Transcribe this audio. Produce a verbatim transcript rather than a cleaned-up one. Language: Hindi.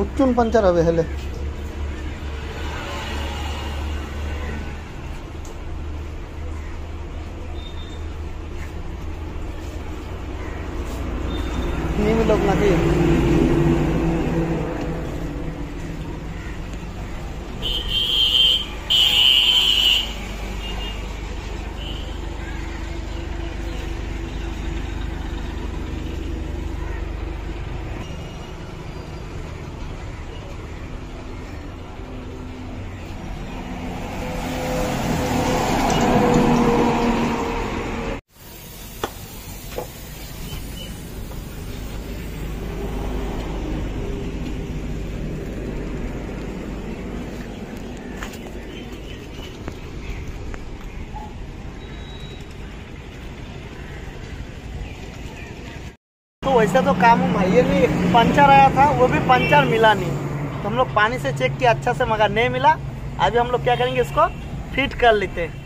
हुच्चुन पंचर हवे हेले नहीं मिलोग ना कि तो वैसे तो काम ये भी पंचर आया था, वो भी पंचर मिला नहीं, तो हम लोग पानी से चेक किया अच्छा से मगर नहीं मिला। अभी हम लोग क्या करेंगे, इसको फिट कर लेते हैं।